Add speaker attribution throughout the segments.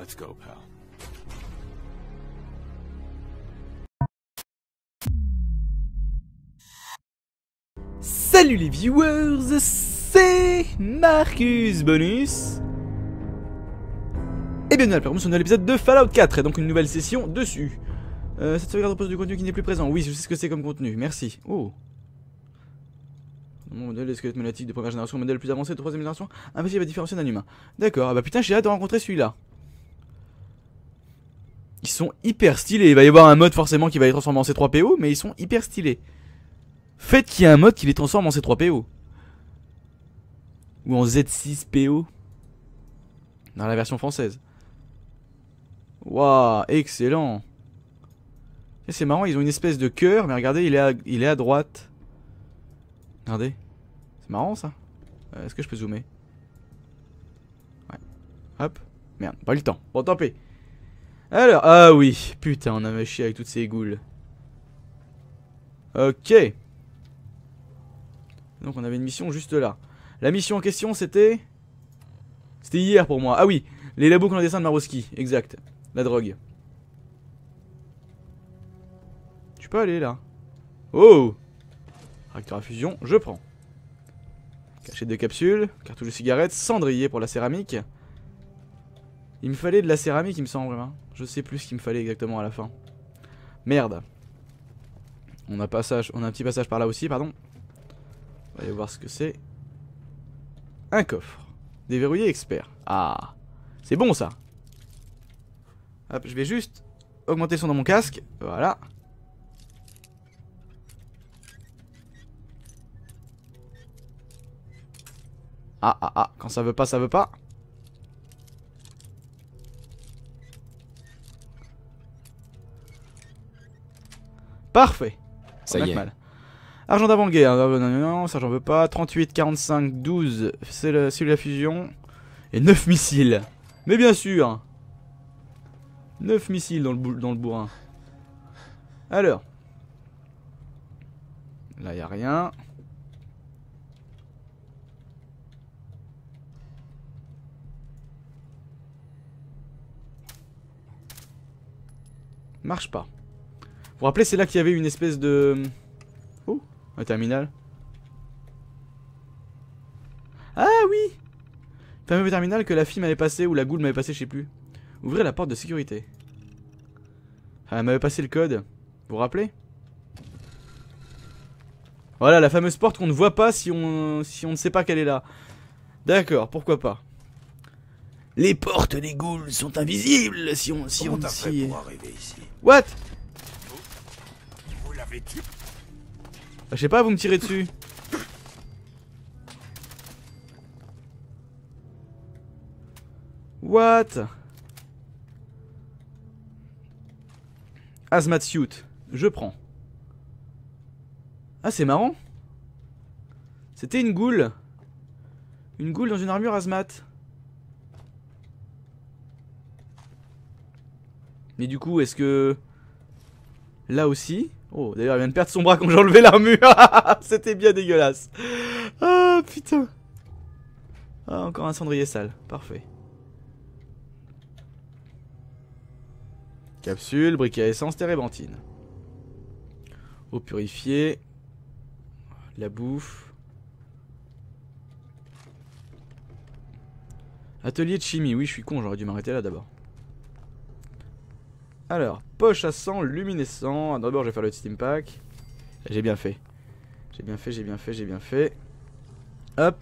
Speaker 1: Let's go, pal.
Speaker 2: Salut les viewers, c'est Marcus Bonus. Et bienvenue à la première sur un nouvel épisode de Fallout 4, et donc une nouvelle session dessus. Cette sauvegarde repose du contenu qui n'est plus présent. Oui, je sais ce que c'est comme contenu, merci. Oh. Mon modèle, les squelettes monolithiques de première génération, modèle plus avancé de troisième génération, impossible à différencier d'un humain. D'accord, ah bah putain, j'ai hâte de rencontrer celui-là. Ils sont hyper stylés, il va y avoir un mode forcément qui va les transformer en C3PO, mais ils sont hyper stylés. Faites qu'il y ait un mode qui les transforme en C3PO. Ou en Z6PO. Dans la version française. Waouh, excellent. Et c'est marrant, ils ont une espèce de cœur, mais regardez, il est à droite. Regardez. C'est marrant ça. Est-ce que je peux zoomer? Ouais. Hop. Merde, pas eu le temps. Bon, tant pis. Alors, ah oui. Putain, on avait chié avec toutes ces goules. Ok. Donc on avait une mission juste là. La mission en question c'était... C'était hier pour moi. Ah oui, les labos clandestins de Maroski. Exact. La drogue. Tu peux aller là. Oh. Réacteur à fusion, je prends. Cachette de capsule, cartouche de cigarette, cendrier pour la céramique. Il me fallait de la céramique il me semble. Hein. Je sais plus ce qu'il me fallait exactement à la fin. Merde. On a un petit passage par là aussi, pardon. On va aller voir ce que c'est. Un coffre. Déverrouillé expert. Ah. C'est bon ça. Hop, je vais juste augmenter le son dans mon casque. Voilà. Ah ah ah. Quand ça veut pas, ça veut pas. Parfait.
Speaker 1: Ça y est.
Speaker 2: Mal. Argent d'avant-guerre, non, ça j'en veux pas. 38, 45, 12, c'est la fusion. Et 9 missiles. Mais bien sûr. 9 missiles dans le bourrin. Alors. Là, y a rien. Marche pas. Vous vous rappelez, c'est là qu'il y avait une espèce de... Oh, un terminal. Ah oui. Fameux terminal que la fille m'avait passé, ou la goule m'avait passé, je sais plus. Ouvrez la porte de sécurité. Ah, elle m'avait passé le code. Vous vous rappelez? Voilà, la fameuse porte qu'on ne voit pas si on ne sait pas qu'elle est là. D'accord, pourquoi pas. Les portes des ghouls sont invisibles si on...
Speaker 1: Comment t'as fait pour arriver ici?
Speaker 2: What?
Speaker 1: Vous l'avez tué?
Speaker 2: Je sais pas, vous me tirez dessus. What? Hazmat suit. Je prends. Ah, c'est marrant. C'était une goule. Une goule dans une armure hazmat. Mais du coup, est-ce que... Là aussi... Oh, d'ailleurs, elle vient de perdre son bras quand j'ai enlevé l'armure. C'était bien dégueulasse. Ah, putain. Ah, encore un cendrier sale. Parfait. Capsule, briquet à essence, térébenthine. Eau purifiée. La bouffe. Atelier de chimie. Oui, je suis con, j'aurais dû m'arrêter là d'abord. Alors, poche à sang luminescent. D'abord, je vais faire le steam pack. J'ai bien fait. J'ai bien fait. Hop.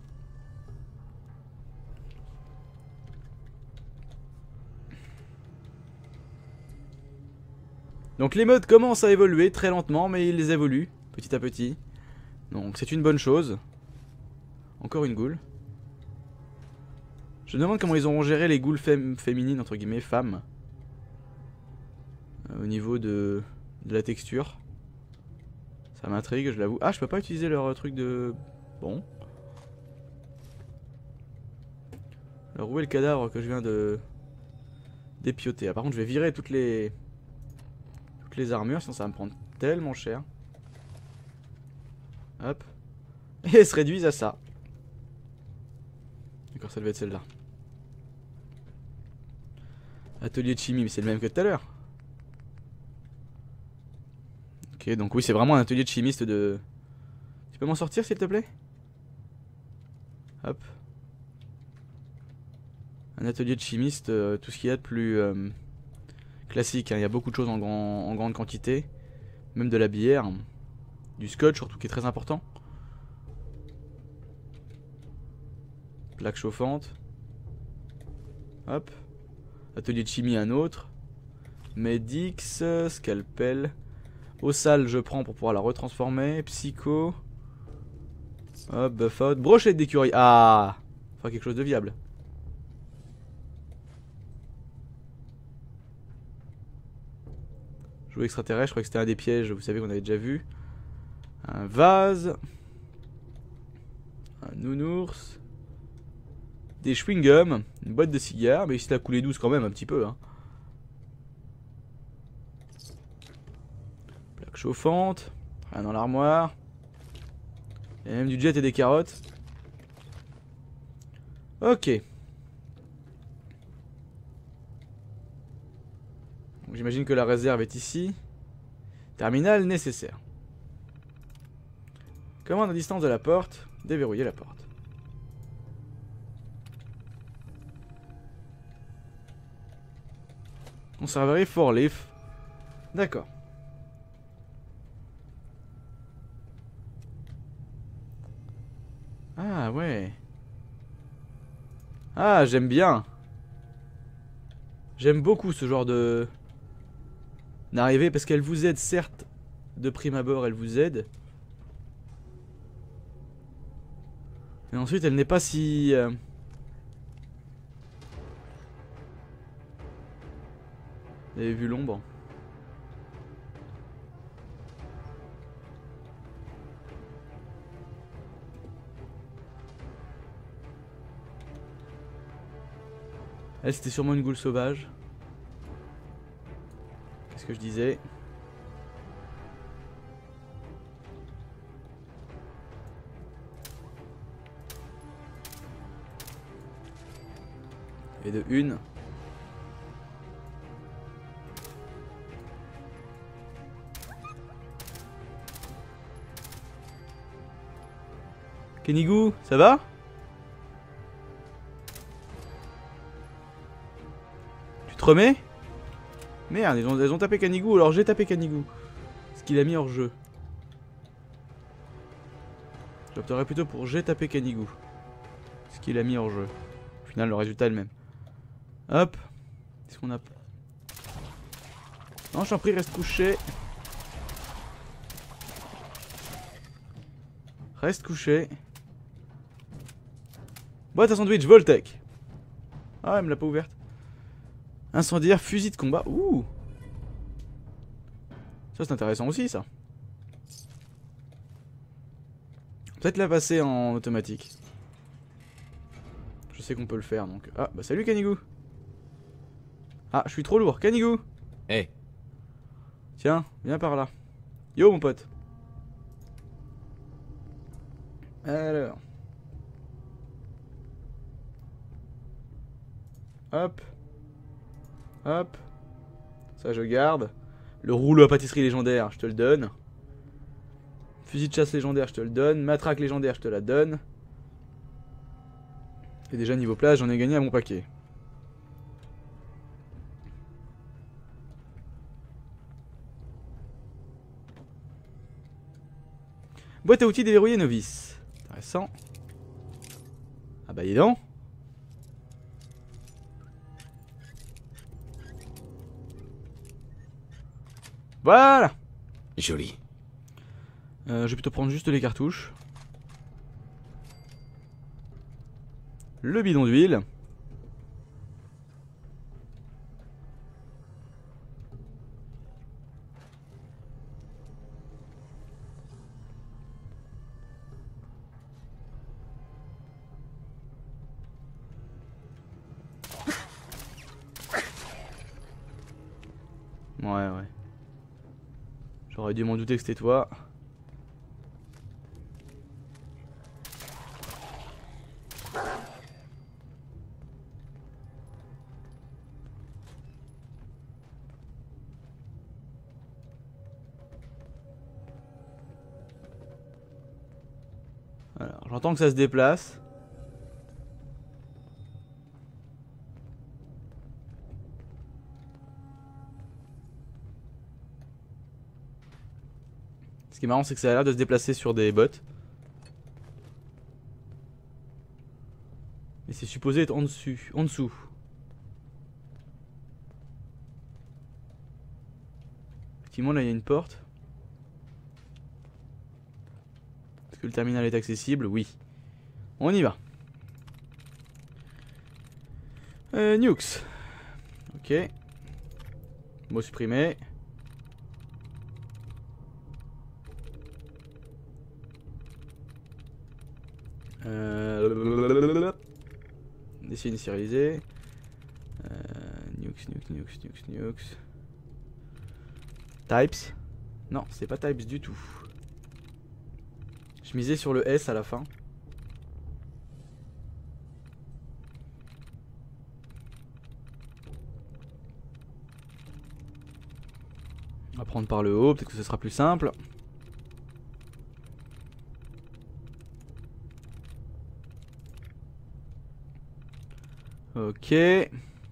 Speaker 2: Donc les modes commencent à évoluer très lentement, mais ils évoluent petit à petit. Donc c'est une bonne chose. Encore une goule. Je me demande comment ils auront géré les ghouls féminines, entre guillemets, femmes. Au niveau de la texture. Ça m'intrigue, je l'avoue. Ah, je peux pas utiliser leur truc de... Bon. Alors où est le cadavre que je viens de... d'épioter? Ah, par contre, je vais virer toutes les armures, sinon ça va me prendre tellement cher. Hop. Et elles se réduisent à ça. D'accord, ça devait être celle-là. Atelier de chimie, mais c'est le même que tout à l'heure. Ok, donc oui, c'est vraiment un atelier de chimiste de... Tu peux m'en sortir, s'il te plaît? Hop. Un atelier de chimiste, tout ce qu'il y a de plus classique. Hein. Il y a beaucoup de choses en grande quantité. Même de la bière. Du scotch, surtout, qui est très important. Plaque chauffante. Hop. Atelier de chimie, un autre. Medix, scalpel. Au sale, je prends pour pouvoir la retransformer. Psycho. Hop, buffout. Brochette d'écureuil. Ah! Enfin, quelque chose de viable. Jouet extraterrestre, je crois que c'était un des pièges, vous savez qu'on avait déjà vu. Un vase. Un nounours. Des chewing-gums. Une boîte de cigares, mais il se l'a coulé douce quand même un petit peu. Hein. Plaque chauffante. Rien dans l'armoire. Il y a même du jet et des carottes. Ok. J'imagine que la réserve est ici. Terminal nécessaire. Commande à distance de la porte. Déverrouiller la porte. Conserverie for leaf. D'accord. Ah ouais. Ah, j'aime bien. J'aime beaucoup ce genre de... d'arrivée parce qu'elle vous aide, certes. De prime abord, elle vous aide. Mais ensuite, elle n'est pas si... Vous avez vu l'ombre? Elle, c'était sûrement une goule sauvage. Qu'est-ce que je disais? Et de une. Kenigou, ça va? Tu te remets? Merde, elles ont tapé Kanigou, alors j'ai tapé Kanigou. Ce qu'il a mis hors jeu. J'opterais plutôt pour j'ai tapé Kanigou. Ce qu'il a mis hors jeu. Au final, le résultat est le même. Hop. Qu'est-ce qu'on a? Non, je t'en prie, reste couché. Reste couché. Boîte à sandwich, Voltec. Ah, elle me l'a pas ouverte. Incendiaire, fusil de combat. Ouh. Ça, c'est intéressant aussi, ça. Peut-être la passer en automatique. Je sais qu'on peut le faire, donc... Ah, bah salut, Kanigou. Ah, je suis trop lourd. Kanigou.
Speaker 1: Hey.
Speaker 2: Tiens, viens par là. Yo, mon pote. Alors... Hop. Hop. Ça, je garde. Le rouleau à pâtisserie légendaire, je te le donne. Fusil de chasse légendaire, je te le donne. Matraque légendaire, je te la donne. Et déjà, niveau place, j'en ai gagné à mon paquet. Boîte à outils déverrouillée novice. Intéressant. Ah bah, dis donc. Voilà.
Speaker 1: Joli.
Speaker 2: Je vais plutôt prendre juste les cartouches. Le bidon d'huile. Ouais. J'aurais dû m'en douter que c'était toi. Alors, j'entends que ça se déplace. Ce qui est marrant, c'est que ça a l'air de se déplacer sur des bottes. Mais c'est supposé être en dessous. Effectivement, là, il y a une porte. Est-ce que le terminal est accessible? Oui. On y va. Nukes. Ok. Mot supprimé. Décider initialisé. Nukes. Types. Non, c'est pas types du tout. Je misais sur le S à la fin. On va prendre par le haut, peut-être que ce sera plus simple. Ok. Et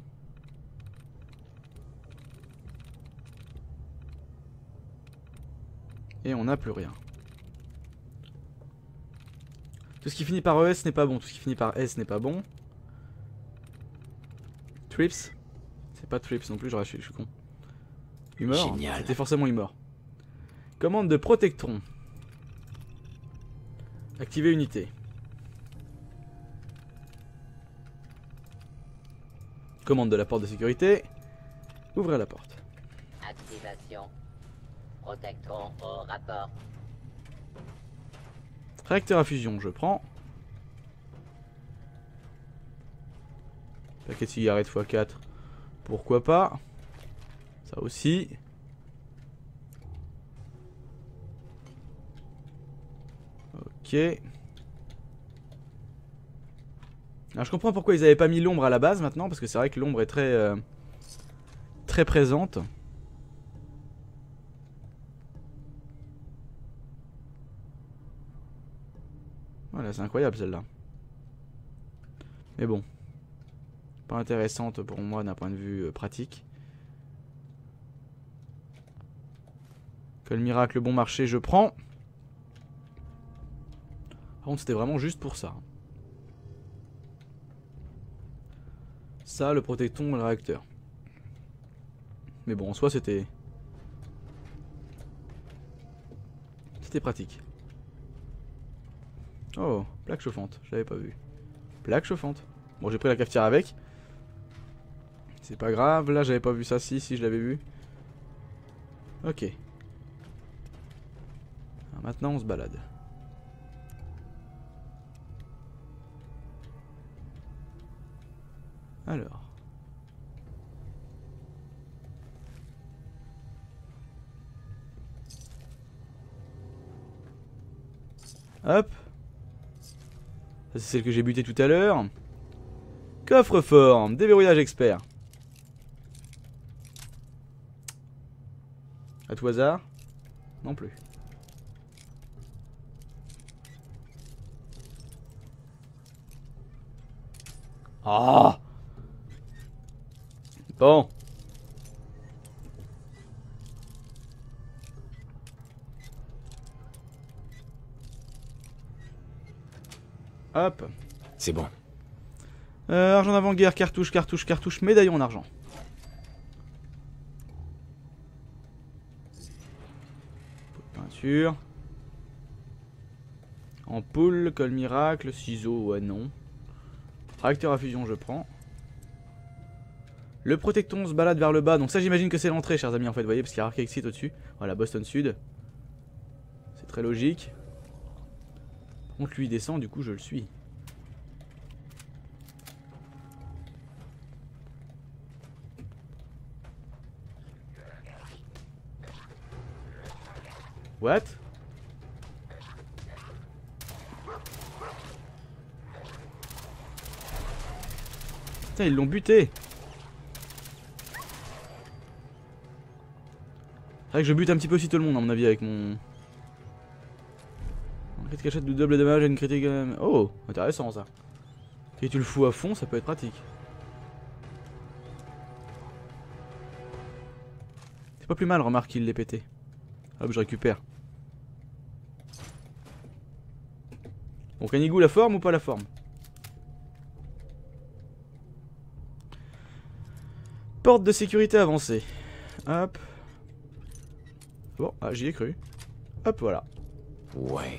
Speaker 2: on n'a plus rien. Tout ce qui finit par ES n'est pas bon. Tout ce qui finit par S n'est pas bon. Trips. C'est pas Trips non plus, je suis con. Humor. C'était forcément Humor. Commande de Protectron. Activer unité. Commande de la porte de sécurité. Ouvrez la porte.
Speaker 3: Activation. Protectron au rapport.
Speaker 2: Réacteur à fusion, je prends. Paquet de cigarettes x4. Pourquoi pas. Ça aussi. Ok. Alors je comprends pourquoi ils avaient pas mis l'ombre à la base maintenant, parce que c'est vrai que l'ombre est très présente. Voilà, c'est incroyable celle-là. Mais bon. Pas intéressante pour moi d'un point de vue pratique. Que le miracle bon marché, je prends. Par contre, c'était vraiment juste pour ça. Ça, le protecton et le réacteur. Mais bon, en soi, c'était pratique. Oh, plaque chauffante, je l'avais pas vu. Plaque chauffante. Bon, j'ai pris la cafetière avec. C'est pas grave, là j'avais pas vu ça, si je l'avais vu. Ok. Alors, maintenant on se balade. Alors. Hop. Ça c'est celle que j'ai butée tout à l'heure. Coffre-fort, déverrouillage expert. À tout hasard? Non plus. Ah! Bon. Hop.
Speaker 1: C'est bon.
Speaker 2: Argent d'avant-guerre, cartouche, médaillon en argent. Peinture. Ampoule, colle miracle, ciseaux, ouais non. Réacteur à fusion, je prends. Le protecton se balade vers le bas, donc ça j'imagine que c'est l'entrée, chers amis, en fait, vous voyez, parce qu'il y a Arcade Exit au-dessus. Voilà, Boston Sud. C'est très logique. Par contre, lui il descend, du coup je le suis. What? Putain, ils l'ont buté. C'est vrai que je bute un petit peu aussi tout le monde, à mon avis, avec mon Crit cachette de double dommage à une critique. Oh, intéressant ça. Et tu le fous à fond, ça peut être pratique. C'est pas plus mal, remarque qu'il l'ait pété. Hop, je récupère. Bon, Canigou, la forme ou pas la forme? Porte de sécurité avancée. Hop. Bon, ah, j'y ai cru. Hop, voilà.
Speaker 1: Ouais.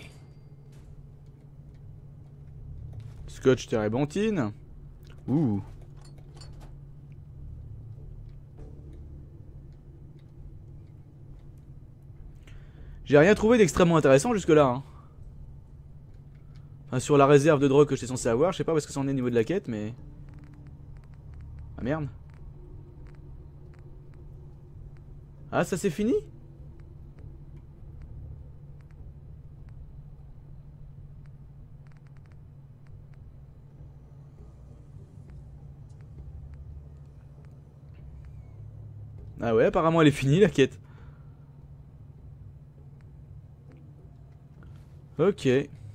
Speaker 2: Scotch térébenthine. Ouh. J'ai rien trouvé d'extrêmement intéressant jusque là. Hein. Enfin, sur la réserve de drogue que j'étais censé avoir, je sais pas où est-ce que ça en est au niveau de la quête, mais... Ah merde. Ah, ça c'est fini? Ah ouais, apparemment elle est finie la quête. Ok.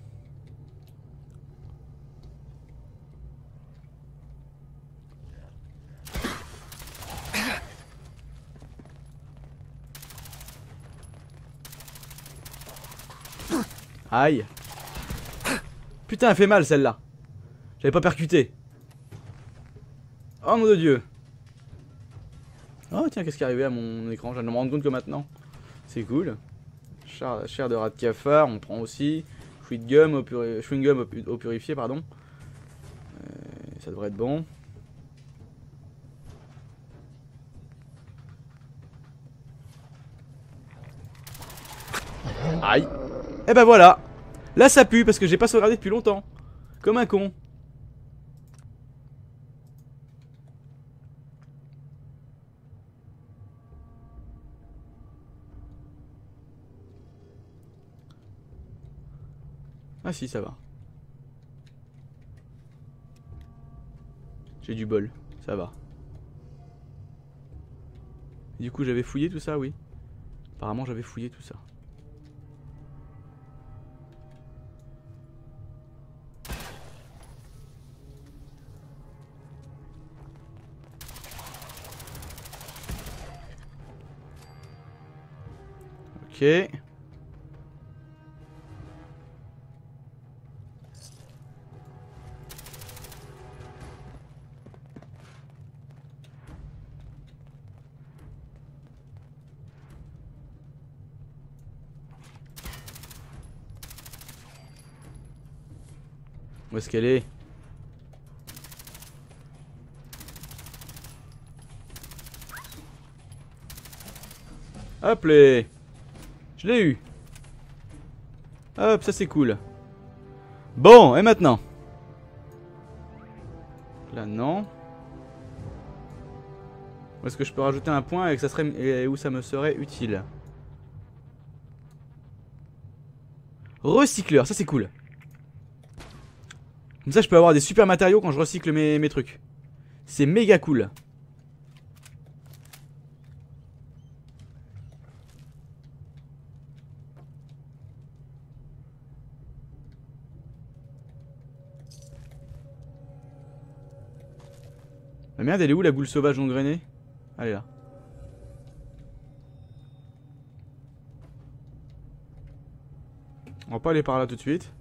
Speaker 2: Aïe. Putain, elle fait mal celle-là. J'avais pas percuté. Oh mon dieu. Oh tiens, qu'est-ce qui est arrivé à mon écran? Je viens de me rendre compte que maintenant. C'est cool. Chair de rat de cafard, on prend aussi. Chewing gum au purifié, pardon. Ça devrait être bon. Aïe. Et ben voilà. Là ça pue parce que j'ai pas sauvegardé depuis longtemps. Comme un con. Ah si, ça va. J'ai du bol, ça va. Du coup j'avais fouillé tout ça, oui. Apparemment j'avais fouillé tout ça. Ok. Où est-ce qu'elle est? Hop les. Je l'ai eu. Hop, ça c'est cool. Bon, et maintenant? Là non. Où est-ce que je peux rajouter un point et que ça serait, et où ça me serait utile? Recycleur, ça c'est cool. Comme ça je peux avoir des super matériaux quand je recycle mes trucs. C'est méga cool. La merde, elle est où la boule sauvage gangrénée? Elle est là. On va pas aller par là tout de suite.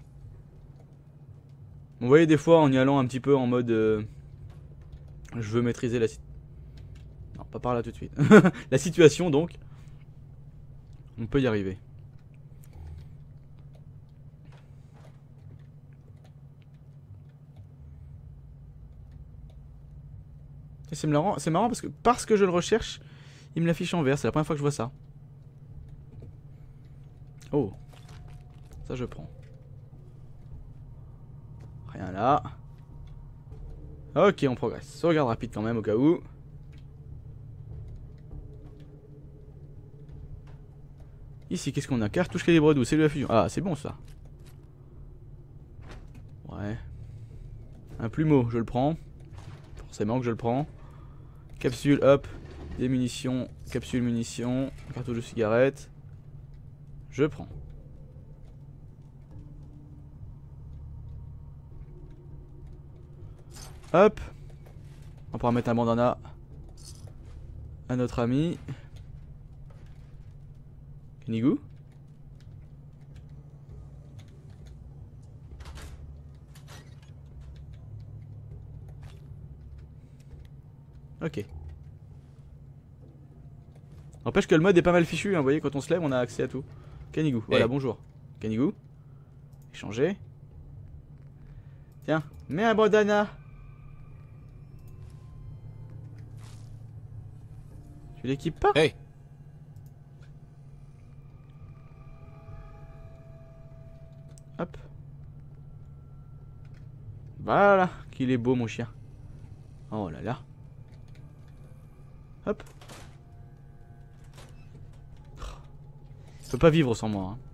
Speaker 2: Vous voyez, des fois en y allant un petit peu en mode je veux maîtriser la situation. Non, pas par là tout de suite. La situation donc. On peut y arriver. Et c'est marrant parce que je le recherche, il me l'affiche en vert. C'est la première fois que je vois ça. Oh. Ça je prends. Rien là. Ok, on progresse. Sauvegarde rapide quand même au cas où. Ici, qu'est-ce qu'on a? Cartouche calibre 12, cellule à fusion. Ah, c'est bon ça. Ouais. Un plumeau, je le prends. Forcément que je le prends. Capsule, hop. Des munitions. Capsule, munitions. Cartouche de cigarette. Je prends. Hop. On pourra mettre un bandana à notre ami. Kenigou. Ok. N'empêche que le mode est pas mal fichu, hein. Vous voyez, quand on se lève, on a accès à tout. Kenigou, voilà, bonjour. Kenigou. Échanger. Tiens, mets un bandana. Tu l'équipes pas?
Speaker 1: Hey.
Speaker 2: Hop. Voilà, qu'il est beau mon chien. Oh là là. Hop. Il peut pas vivre sans moi. Hein.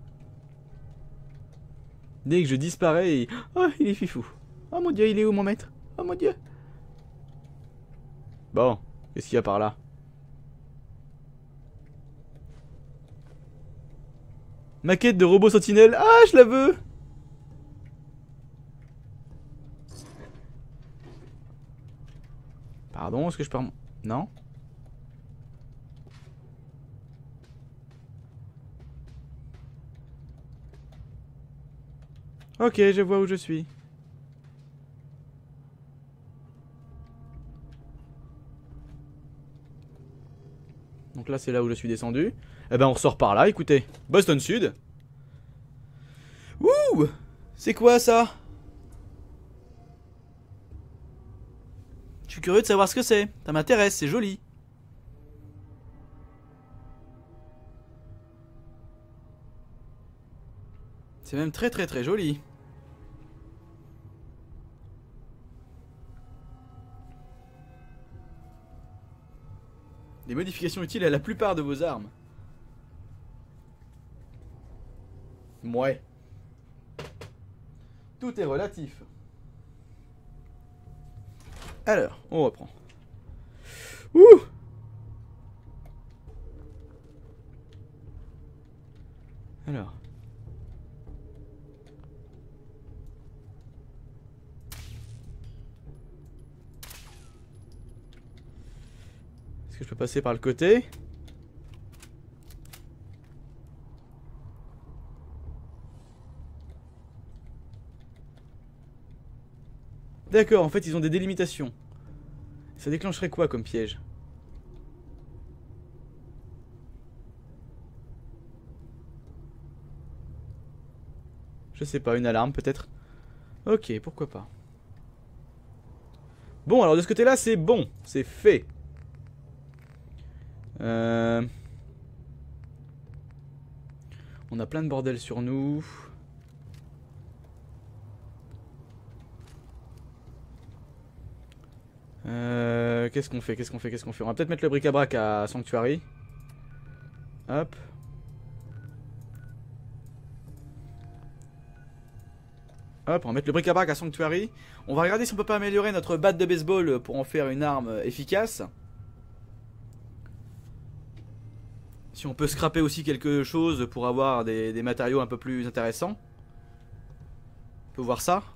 Speaker 2: Dès que je disparais, oh, il est fifou. Oh mon dieu, il est où mon maître? Oh mon dieu. Bon, qu'est-ce qu'il y a par là? Maquette de robot sentinelle. Ah, je la veux. Pardon, est-ce que je peux... Non? Ok, je vois où je suis. Donc là, c'est là où je suis descendu. Eh ben, on ressort par là, écoutez. Boston Sud. Ouh! C'est quoi ça? Je suis curieux de savoir ce que c'est. Ça m'intéresse, c'est joli. C'est même très très très joli. Des modifications utiles à la plupart de vos armes. Ouais. Tout est relatif. Alors, on reprend. Ouh! Alors. Est-ce que je peux passer par le côté? D'accord, en fait ils ont des délimitations. Ça déclencherait quoi comme piège? Je sais pas, une alarme peut-être? Ok, pourquoi pas. Bon, alors de ce côté-là, c'est bon, c'est fait. On a plein de bordel sur nous. Qu'est-ce qu'on fait? On va peut-être mettre le bric-à-brac à Sanctuary. Hop. Hop, on va mettre le bric-à-brac à Sanctuary. On va regarder si on peut pas améliorer notre batte de baseball pour en faire une arme efficace. Si on peut scraper aussi quelque chose pour avoir des matériaux un peu plus intéressants. On peut voir ça.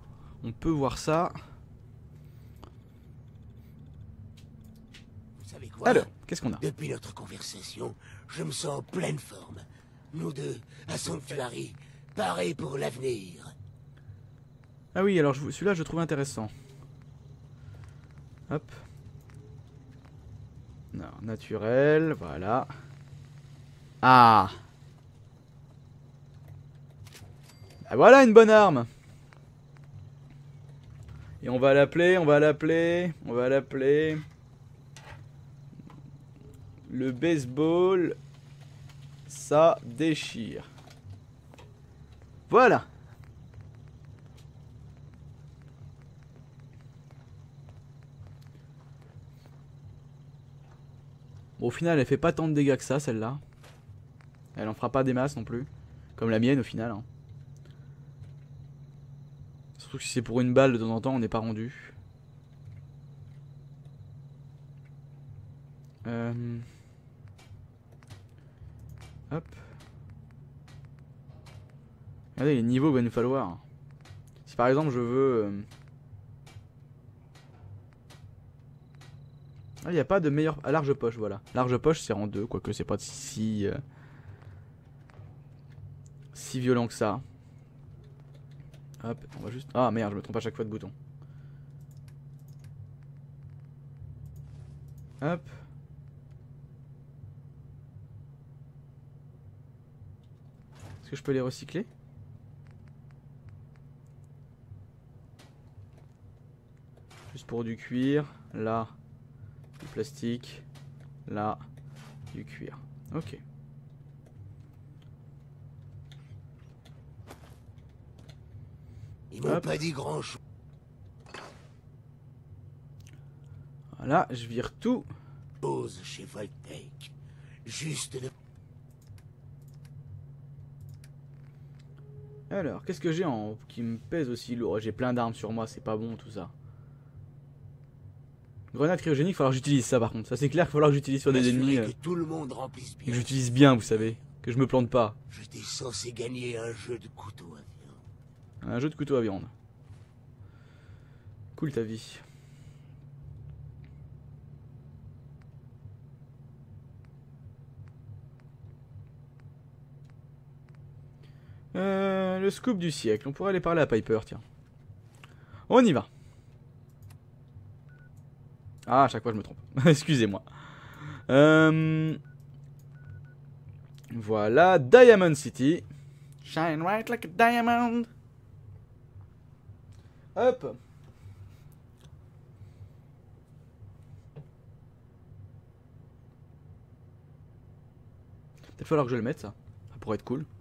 Speaker 4: Vous savez quoi?
Speaker 2: Alors, qu'est-ce qu'on a?
Speaker 4: Depuis notre conversation, je me sens en pleine forme. Nous deux, à Sanctuary, parés pour l'avenir.
Speaker 2: Ah oui, alors celui-là je trouve intéressant. Hop. Non, naturel, voilà. Ah. Ah, voilà une bonne arme. Et on va l'appeler. Le baseball, ça déchire. Voilà. Bon, au final, elle fait pas tant de dégâts que ça, celle-là. Elle en fera pas des masses non plus. Comme la mienne, au final. Hein. Surtout que si c'est pour une balle, de temps en temps, on n'est pas rendu. Hop. Regardez les niveaux qu'il va nous falloir. Si par exemple je veux... Ah, il n'y a pas de meilleur... Ah, large poche, voilà. Large poche, c'est en 2, quoique c'est pas si violent que ça. Hop, on va juste... Ah merde, je me trompe à chaque fois de bouton. Hop. Est-ce que je peux les recycler? Juste pour du cuir. Là, du plastique. Là, du cuir. Ok.
Speaker 4: Ils m'ont pas dit grand-chose.
Speaker 2: Voilà, je vire tout.
Speaker 4: Chez Voltec. Juste de...
Speaker 2: Alors, qu'est-ce que j'ai en qui me pèse aussi lourd? J'ai plein d'armes sur moi, c'est pas bon tout ça. Grenade cryogénique, il va falloir que j'utilise ça par contre. Ça c'est clair qu'il va falloir que j'utilise sur des ennemis.
Speaker 4: Que tout le monde remplisse
Speaker 2: Que
Speaker 4: bien.
Speaker 2: j'utilise bien, vous savez. Que je me plante pas.
Speaker 4: J'étais censé gagner un jeu de couteau à viande.
Speaker 2: Un jeu de couteau à viande. Cool ta vie. Le scoop du siècle. On pourrait aller parler à Piper, tiens. On y va. Ah, à chaque fois je me trompe. Excusez-moi. Voilà, Diamond City. Shine bright like a diamond. Hop. Peut-être falloir que je le mette ça. Ça pourrait être cool.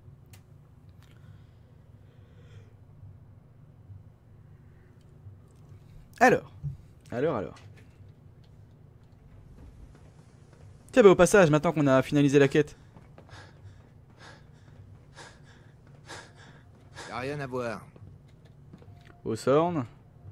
Speaker 2: Alors. Tiens, bah au passage, maintenant qu'on a finalisé la quête.
Speaker 1: Y'a rien à voir.
Speaker 2: Au Sorn.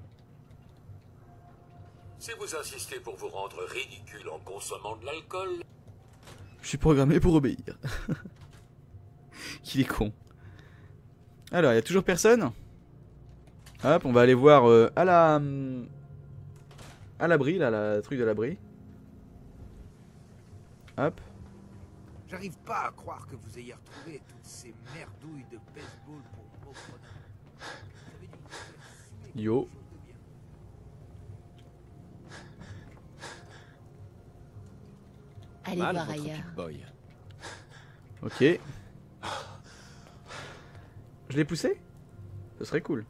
Speaker 5: Si vous insistez pour vous rendre ridicule en consommant de l'alcool...
Speaker 2: Je suis programmé pour obéir. Qu'il est con. Alors, il y a toujours personne. Hop, on va aller voir à l'abri, là, la truc de l'abri. Hop.
Speaker 1: J'arrive pas à croire que vous ayez retrouvé toutes ces merdouilles de baseball pour pauvres dames.
Speaker 2: Yo.
Speaker 6: Allez voir ailleurs.
Speaker 1: Boy.
Speaker 2: Ok. Je l'ai poussé? Ce serait cool.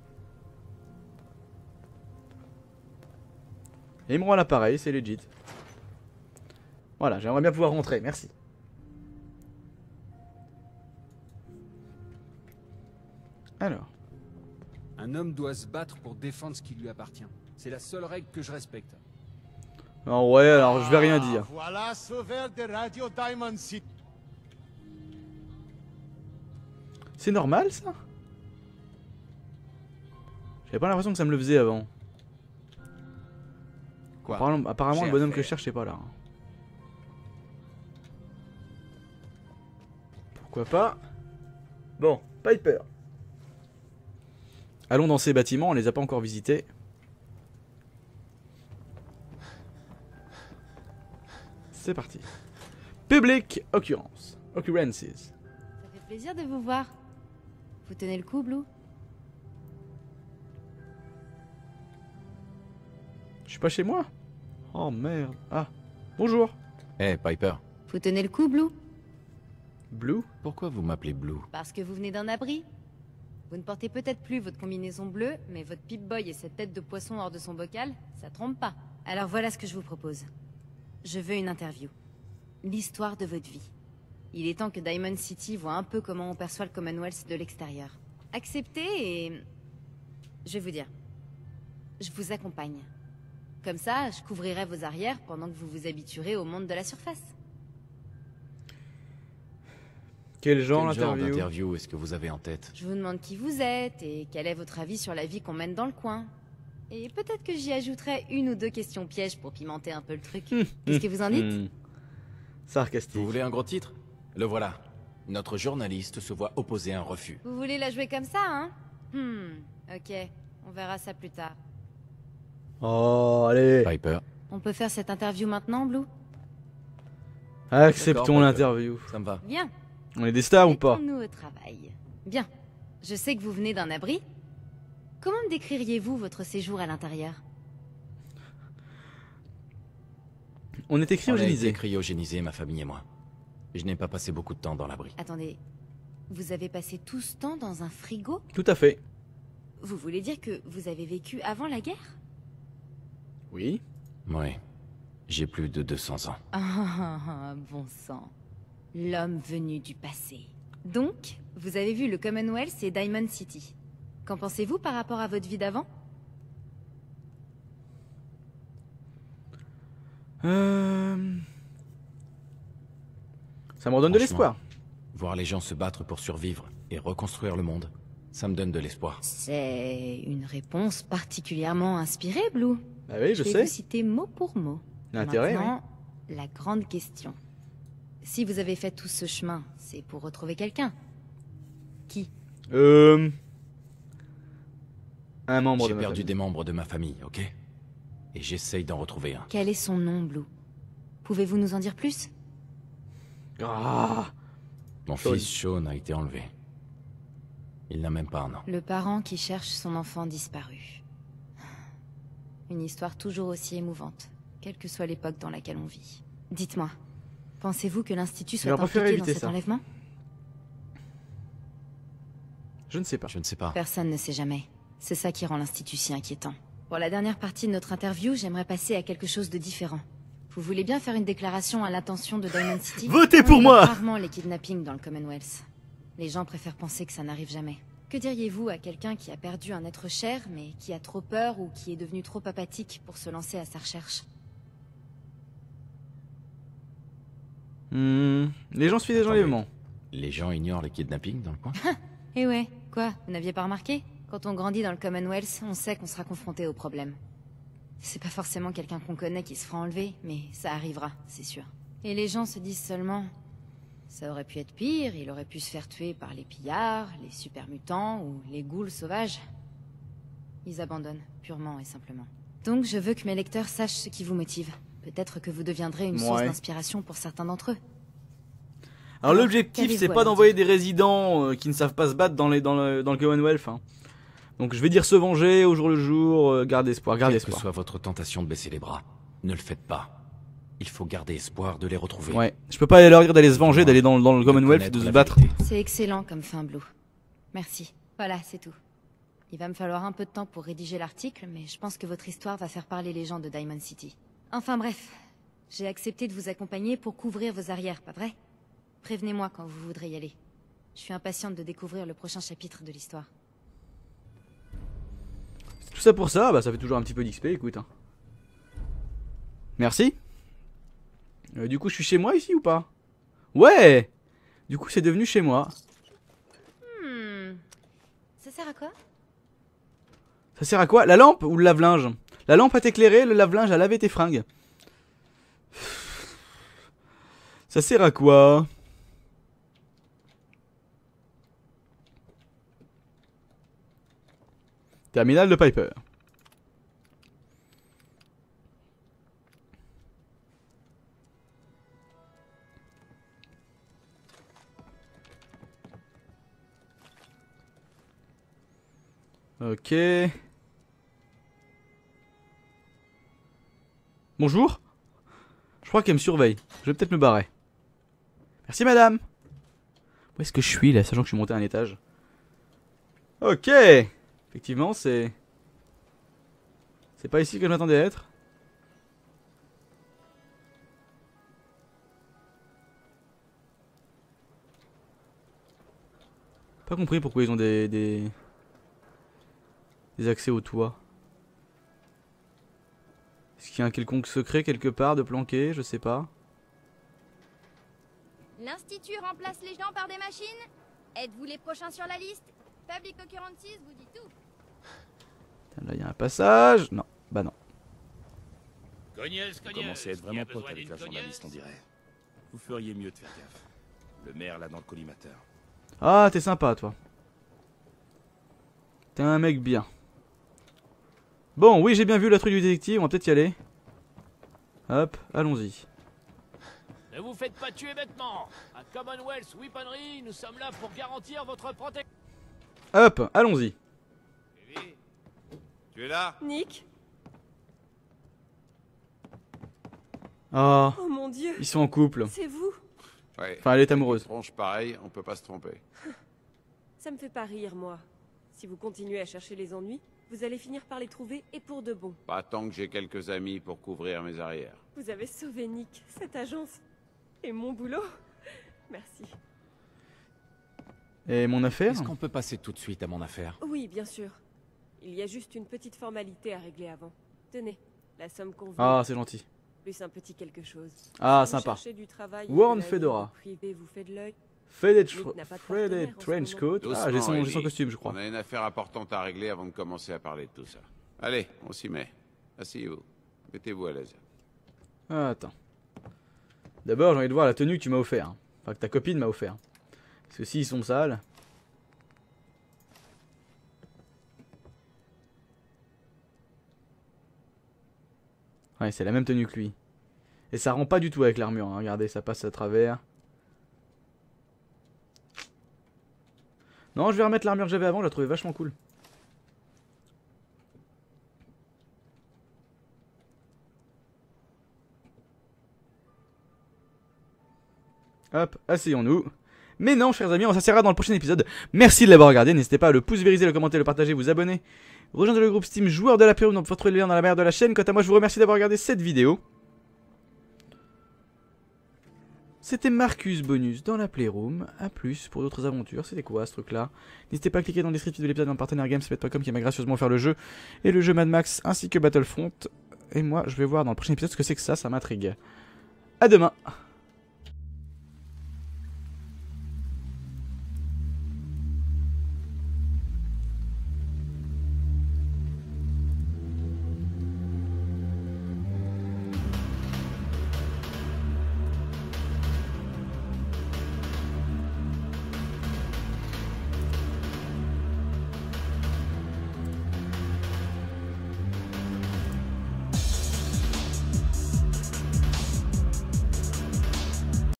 Speaker 2: Et il me rend l'appareil, c'est legit. Voilà, j'aimerais bien pouvoir rentrer, merci. Alors.
Speaker 7: Un homme doit se battre pour défendre ce qui lui appartient. C'est la seule règle que je respecte.
Speaker 2: Oh ouais, alors je vais rien dire.
Speaker 8: Voilà sauveur de Radio Diamond City.
Speaker 2: C'est normal ça? J'avais pas l'impression que ça me le faisait avant.
Speaker 1: Quoi?
Speaker 2: Apparemment le bonhomme que je cherche c'est pas là. Pourquoi pas? Bon, Piper. Allons dans ces bâtiments, on les a pas encore visités. C'est parti. Public Occurrence. Occurrences.
Speaker 6: Ça fait plaisir de vous voir. Vous tenez le coup, Blue?
Speaker 2: Je suis pas chez moi? Oh merde. Ah, bonjour.
Speaker 9: Eh, Piper,
Speaker 6: Vous tenez le coup, Blue?
Speaker 2: Blue?
Speaker 9: pourquoi vous m'appelez Blue?
Speaker 6: Parce que vous venez d'un abri. Vous ne portez peut-être plus votre combinaison bleue, mais votre Pip-Boy et cette tête de poisson hors de son bocal, ça trompe pas. Alors voilà ce que je vous propose. Je veux une interview. L'histoire de votre vie. Il est temps que Diamond City voit un peu comment on perçoit le Commonwealth de l'extérieur. Acceptez et... Je vais vous dire. Je vous accompagne. Comme ça, je couvrirai vos arrières pendant que vous vous habituerez au monde de la surface.
Speaker 2: Quel genre
Speaker 9: Quel genre
Speaker 2: d'interview?
Speaker 9: d'interview est-ce que vous avez en tête?
Speaker 6: Je vous demande qui vous êtes et quel est votre avis sur la vie qu'on mène dans le coin. Et peut-être que j'y ajouterai une ou deux questions pièges pour pimenter un peu le truc. Qu'est-ce que vous en dites?
Speaker 2: Sarcastique.
Speaker 9: Vous voulez un gros titre? Le voilà. Notre journaliste se voit opposer un refus.
Speaker 6: Vous voulez la jouer comme ça, hein? Ok. On verra ça plus tard.
Speaker 2: Oh, allez.
Speaker 9: Piper,
Speaker 6: On peut faire cette interview maintenant, Blue?
Speaker 2: Acceptons
Speaker 9: D'accord,
Speaker 2: l'interview.
Speaker 9: Ça me va.
Speaker 6: Bien.
Speaker 2: On est des stars ou pas?
Speaker 6: Mettons-nous au travail. Bien. Je sais que vous venez d'un abri. Comment me décririez-vous votre séjour à l'intérieur?
Speaker 2: On était
Speaker 9: On a été
Speaker 2: cryogénisés.
Speaker 9: cryogénisés, ma famille et moi. Je n'ai pas passé beaucoup de temps dans l'abri.
Speaker 6: Attendez. Vous avez passé tout ce temps dans un frigo?
Speaker 2: Tout à fait.
Speaker 6: Vous voulez dire que vous avez vécu avant la guerre?
Speaker 2: Oui.
Speaker 9: Oui. J'ai plus de 200 ans.
Speaker 6: Ah, bon sang. L'homme venu du passé. Donc, vous avez vu le Commonwealth et Diamond City. Qu'en pensez-vous par rapport à votre vie d'avant?
Speaker 2: Ça me redonne de
Speaker 9: Franchement,
Speaker 2: l'espoir.
Speaker 9: Voir les gens se battre pour survivre et reconstruire le monde, ça me donne de l'espoir.
Speaker 6: C'est une réponse particulièrement inspirée, Blue.
Speaker 2: Bah oui, je
Speaker 6: vais
Speaker 2: sais.
Speaker 6: vous citer mot pour mot.
Speaker 2: L'intérêt, oui.
Speaker 6: Maintenant, la grande question. Si vous avez fait tout ce chemin, c'est pour retrouver quelqu'un. Qui? Un membre de
Speaker 9: J'ai
Speaker 2: ma
Speaker 9: perdu
Speaker 2: famille.
Speaker 9: des membres de ma famille, ok? Et j'essaye d'en retrouver un.
Speaker 6: Quel est son nom, Blue? Pouvez-vous nous en dire plus?
Speaker 2: Ah,
Speaker 9: Mon
Speaker 2: Sean.
Speaker 9: fils Sean a été enlevé. Il n'a même pas un an.
Speaker 6: Le parent qui cherche son enfant disparu. Une histoire toujours aussi émouvante, quelle que soit l'époque dans laquelle on vit. Dites-moi, pensez-vous que l'Institut soit
Speaker 2: J'aurais préféré
Speaker 6: impliqué dans
Speaker 2: éviter
Speaker 6: cet
Speaker 2: ça.
Speaker 6: enlèvement?
Speaker 2: je ne sais pas.
Speaker 9: Je ne sais pas.
Speaker 6: Personne ne sait jamais. C'est ça qui rend l'Institut si inquiétant. Pour la dernière partie de notre interview, j'aimerais passer à quelque chose de différent. Vous voulez bien faire une déclaration à l'intention de Diamond City?
Speaker 2: Votez pour
Speaker 6: On
Speaker 2: moi!
Speaker 6: évoque rarement les kidnappings dans le Commonwealth. Les gens préfèrent penser que ça n'arrive jamais. Que diriez-vous à quelqu'un qui a perdu un être cher, mais qui a trop peur ou qui est devenu trop apathique pour se lancer à sa recherche?
Speaker 2: Les gens suivent des
Speaker 9: Attendez.
Speaker 2: enlèvements.
Speaker 9: Les gens ignorent les kidnappings dans le coin?
Speaker 6: Eh ouais, quoi? Vous n'aviez pas remarqué? Quand on grandit dans le Commonwealth, on sait qu'on sera confronté aux problèmes. C'est pas forcément quelqu'un qu'on connaît qui se fera enlever, mais ça arrivera, c'est sûr. Et les gens se disent seulement... Ça aurait pu être pire, il aurait pu se faire tuer par les pillards, les super mutants ou les ghouls sauvages. Ils abandonnent, purement et simplement. Donc je veux que mes lecteurs sachent ce qui vous motive. Peut-être que vous deviendrez une source
Speaker 2: Ouais.
Speaker 6: d'inspiration pour certains d'entre eux.
Speaker 2: Alors
Speaker 6: Alors,
Speaker 2: l'objectif,
Speaker 6: qu'avez-vous
Speaker 2: c'est
Speaker 6: à
Speaker 2: pas
Speaker 6: leur
Speaker 2: d'envoyer des résidents qui ne savent pas se battre dans le Commonwealth. Hein. Donc je vais dire se venger au jour le jour, garder espoir, garder
Speaker 9: Quelle que
Speaker 2: espoir.
Speaker 9: soit votre tentation de baisser les bras, ne le faites pas. Il faut garder espoir de les retrouver.
Speaker 2: Ouais, je peux pas aller leur dire d'aller se venger, d'aller dans le Commonwealth,
Speaker 9: connaître
Speaker 2: de se
Speaker 9: la
Speaker 2: battre.
Speaker 9: vérité.
Speaker 6: C'est excellent comme fin, Blue. Merci. Voilà, c'est tout. Il va me falloir un peu de temps pour rédiger l'article, mais je pense que votre histoire va faire parler les gens de Diamond City. Enfin bref, j'ai accepté de vous accompagner pour couvrir vos arrières, pas vrai? Prévenez-moi quand vous voudrez y aller. Je suis impatiente de découvrir le prochain chapitre de l'histoire.
Speaker 2: Tout ça pour ça, bah ça fait toujours un petit peu d'XP, écoute. Hein. Merci. Du coup, je suis chez moi ici ou pas? Ouais. Du coup, c'est devenu chez moi.
Speaker 6: Ça sert à quoi?
Speaker 2: Ça sert à quoi? La lampe ou le lave-linge? La lampe à t'éclairer, le lave-linge à laver tes fringues. Ça sert à quoi? Terminal de Piper. Ok. Bonjour. Je crois qu'elle me surveille. Je vais peut-être me barrer. Merci madame. Où est-ce que je suis là, sachant que je suis monté à un étage? Ok. Effectivement, c'est pas ici que je m'attendais à être. Pas compris pourquoi ils ont des accès au toit. Est-ce qu'il y a un quelconque secret quelque part de planqué? Je sais pas.
Speaker 10: L'Institut remplace les gens par des machines? Êtes-vous les prochains sur la liste? Public Occurrences vous dit tout.
Speaker 2: Tiens, là il y a un passage. Non, bah non.
Speaker 11: Vous commencez à être vraiment pote avec la journaliste, on dirait. Vous feriez mieux de faire gaffe. Le maire là dans le collimateur.
Speaker 2: Ah, t'es sympa toi. T'es un mec bien. Bon, oui, j'ai bien vu la truc du détective, on va peut-être y aller. Hop, allons-y.
Speaker 12: Ne vous faites pas tuer bêtement. À Commonwealth Weaponry, nous sommes là pour garantir votre protection.
Speaker 2: Hop, allons-y.
Speaker 11: Tu es là?
Speaker 13: Nick?
Speaker 2: Oh,
Speaker 13: Oh mon Dieu.
Speaker 2: ils sont en couple.
Speaker 13: C'est vous?
Speaker 11: Ouais.
Speaker 2: Enfin, elle est amoureuse.
Speaker 11: Tronche pareil, on peut pas se tromper.
Speaker 13: Ça me fait pas rire, moi. Si vous continuez à chercher les ennuis, vous allez finir par les trouver et pour de bon.
Speaker 11: Pas tant que j'ai quelques amis pour couvrir mes arrières.
Speaker 13: Vous avez sauvé Nick, cette agence. Et mon boulot. Merci.
Speaker 2: Et mon affaire?
Speaker 9: Est-ce qu'on peut passer tout de suite à mon affaire?
Speaker 13: Oui, bien sûr. Il y a juste une petite formalité à régler avant. Tenez, la somme convenue.
Speaker 2: Ah, c'est gentil.
Speaker 13: Plus un petit quelque chose.
Speaker 2: Ah,
Speaker 13: Si vous
Speaker 2: sympa.
Speaker 13: cherchez du travail,
Speaker 2: Warren
Speaker 13: de la vie,
Speaker 2: Fedora.
Speaker 13: le privé vous fait de l'œil.
Speaker 2: Faded
Speaker 13: Nick n'a pas de
Speaker 2: Faded
Speaker 13: partenaire en ce
Speaker 2: trench
Speaker 13: moment.
Speaker 2: coat. Ah, j'ai son
Speaker 11: Ellie.
Speaker 2: costume, je crois.
Speaker 11: On a une affaire importante à régler avant de commencer à parler de tout ça. Allez, on s'y met. Asseyez-vous. Mettez-vous à l'aise.
Speaker 2: Ah, attends. D'abord, j'ai envie de voir la tenue que tu m'as offert. Enfin, que ta copine m'a offert. Parce que s'ils sont sales... Ouais, c'est la même tenue que lui. Et ça rend pas du tout avec l'armure, hein. Regardez, ça passe à travers. Non, je vais remettre l'armure que j'avais avant, je la trouvais vachement cool. Hop, asseyons-nous. Mais non, chers amis, on s'asseyera dans le prochain épisode. Merci de l'avoir regardé, n'hésitez pas à le pouce vériser, le commenter, le partager, vous abonner. Rejoindre le groupe Steam Joueurs de la Playroom, donc vous retrouvez le lien dans la barre de la chaîne. Quant à moi, je vous remercie d'avoir regardé cette vidéo. C'était Marcus Bonus dans la Playroom. A plus pour d'autres aventures. C'était quoi ce truc là? N'hésitez pas à cliquer dans le descriptif de l'épisode dans le partenaire Gamespot.com qui m'a gracieusement offert le jeu. Et le jeu Mad Max ainsi que Battlefront. Et moi je vais voir dans le prochain épisode ce que c'est que ça m'intrigue. A demain.